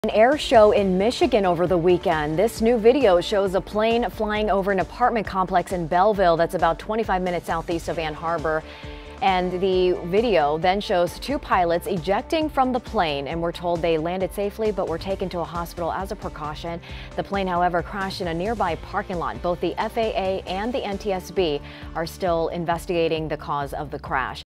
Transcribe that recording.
An air show in Michigan over the weekend. This new video shows a plane flying over an apartment complex in Belleville that's about 25 minutes southeast of Ann Arbor. And the video then shows two pilots ejecting from the plane, and we're told they landed safely but were taken to a hospital as a precaution. The plane, however, crashed in a nearby parking lot. Both the FAA and the NTSB are still investigating the cause of the crash.